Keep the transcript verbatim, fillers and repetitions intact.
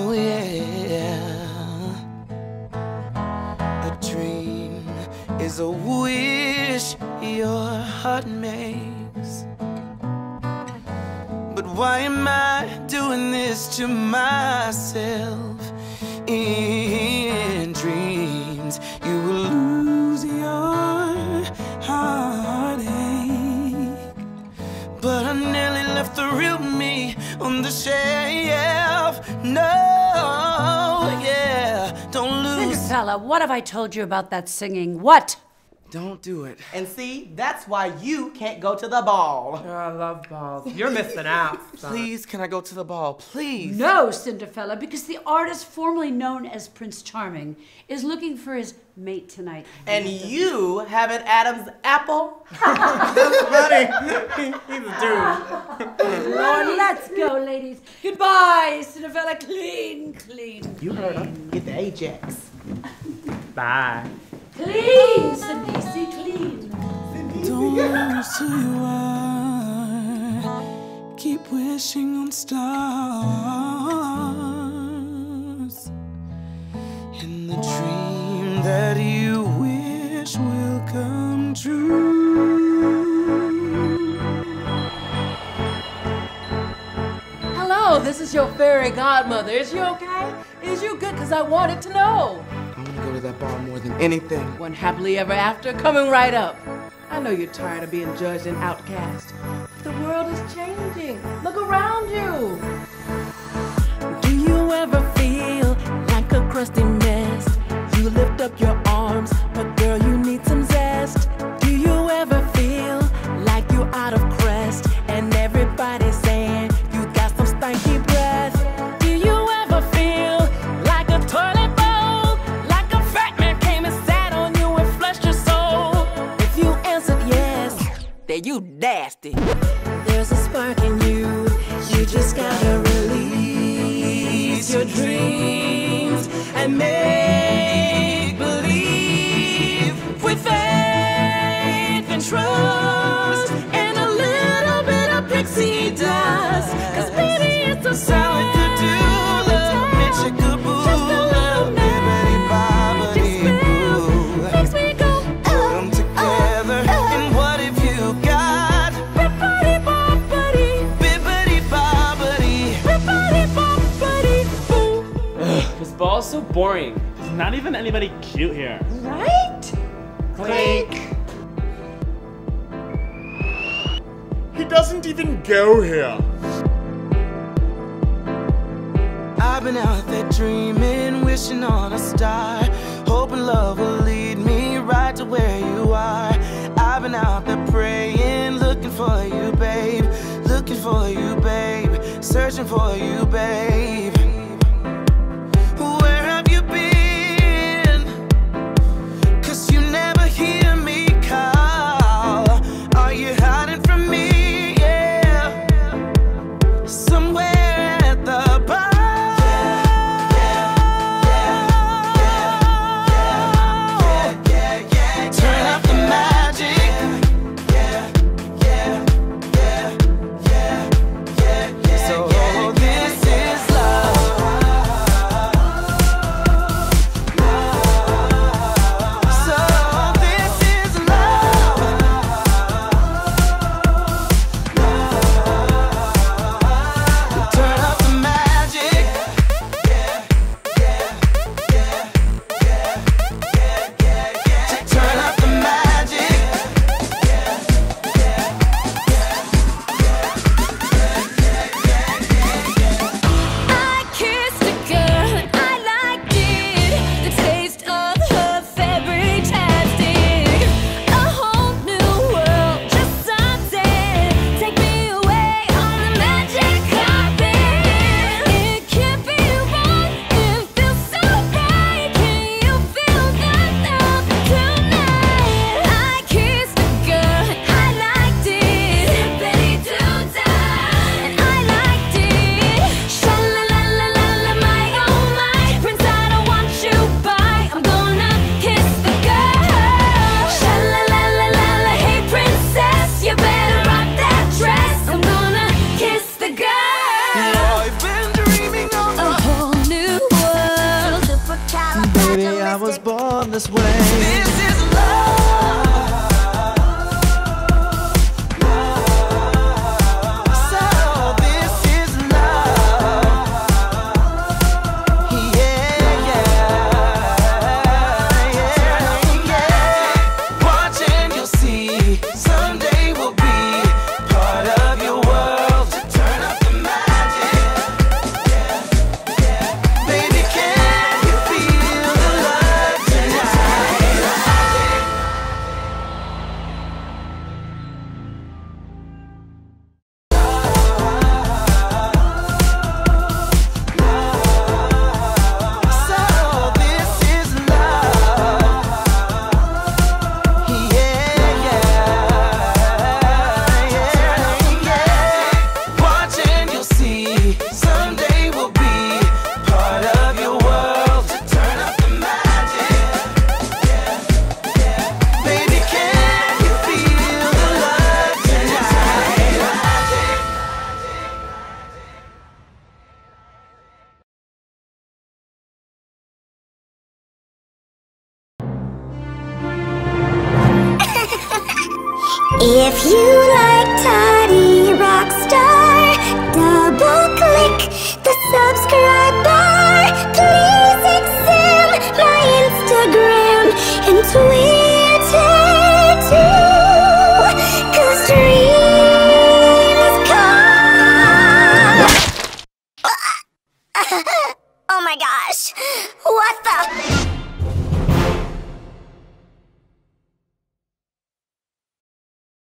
Oh yeah. A dream is a wish your heart makes. But why am I doing this to myself? In dreams, you will lose your heartache. But I nearly left the real me on the shelf. No, yeah, don't lose. Cinderfella, what have I told you about that singing? What? Don't do it. And see, that's why you can't go to the ball. Oh, I love balls. You're missing out, son. Please, can I go to the ball? Please. No, Cinderfella, because the artist formerly known as Prince Charming is looking for his mate tonight. And you have an Adam's apple? That's funny. He's a dude. Lord, let's go, ladies. Goodbye, Cinderfella. Clean, clean. You heard him. Get the Ajax. Bye. Clean, Cindy, clean. Don't lose who you are. Keep wishing on stars. In the dream that you wish will come true. Hello, this is your fairy godmother. Is you okay? Is you good? Because I wanted to know. I'm gonna go to that bar more than anything. One happily ever after coming right up. I know you're tired of being judged and outcast. The world is changing. Look around you. Do you ever feel like a crusty mess? You lift up your arms, but girl, you need some zest. Do you ever feel like you're out of crest and everybody's saying you got some stanky breath? Do you ever feel like a toilet bowl, like a fat man came and sat on you and flushed your soul? If you answered yes, then you nasty. There's a spark in you, you just gotta release your dreams and make believe with faith and trust and a little bit of pixie dust. Cause baby, it's a Sound like good do love, makes you good boo. Just a little Bibbidi boo. makes me go Put them together, and what have you got? bippity boppity, Bibbidi bobbidi. bippity boppity boo. Ugh, this ball's so boring. There's not even anybody cute here. Right? Clink. He doesn't even go here. I've been out there dreaming, wishing on a star, hoping love will lead me right to where you are. I've been out there praying, looking for you, babe, looking for you, babe, searching for you, babe. Where have you been? 'Cause you never hear me call. Are you hiding from me? Yeah, somewhere at the bar. Turn up the magic. So this is love. endless way. This is love. So this is love. Yeah, yeah, yeah, yeah. Watch and you'll see. Someday we'll be part of your world to turn up the magic. Yeah, yeah. Baby, can you feel the love tonight? So this is love. Yeah, yeah, yeah, yeah. Watch and you'll see. Someday we'll be part of your world to turn up the magic. Yeah, yeah. Baby, can you feel the love tonight? If you like Toddy Rockstar, double click the subscribe bar. Please examine my Instagram and Twitter too, 'cause dreams come. Oh my gosh.